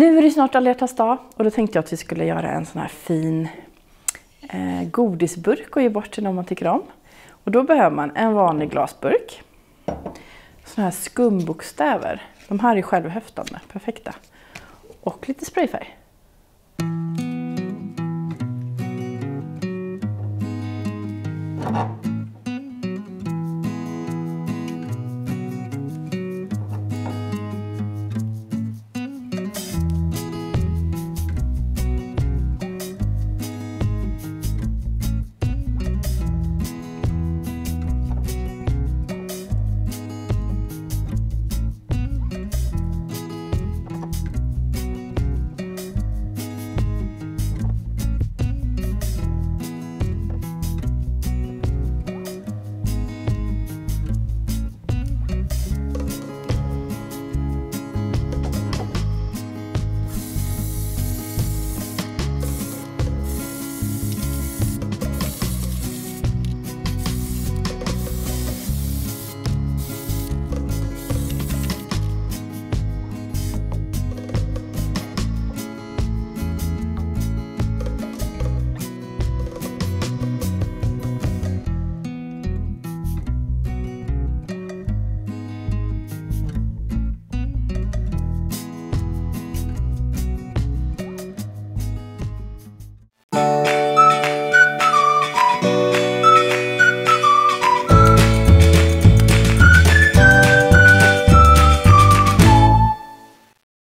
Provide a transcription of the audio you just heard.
Nu är det snart alla hjärtans dag och då tänkte jag att vi skulle göra en sån här fin godisburk och ge bort till någon man tycker om. Och då behöver man en vanlig glasburk, såna här skumbokstäver, de här är självhäftande, perfekta, och lite sprayfärg.